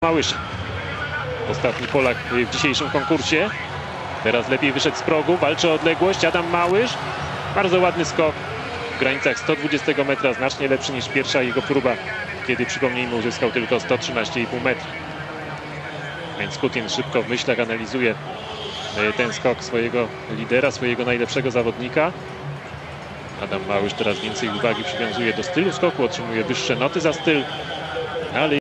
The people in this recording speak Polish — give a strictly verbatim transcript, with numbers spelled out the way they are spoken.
Małysz, ostatni Polak w dzisiejszym konkursie. Teraz lepiej wyszedł z progu, walczy o odległość. Adam Małysz, bardzo ładny skok w granicach sto dwudziestego metra, znacznie lepszy niż pierwsza jego próba, kiedy, przypomnijmy, uzyskał tylko sto trzynaście i pół metra. Więc Kutin szybko w myślach analizuje ten skok swojego lidera, swojego najlepszego zawodnika. Adam Małysz teraz więcej uwagi przywiązuje do stylu skoku, otrzymuje wyższe noty za styl, ale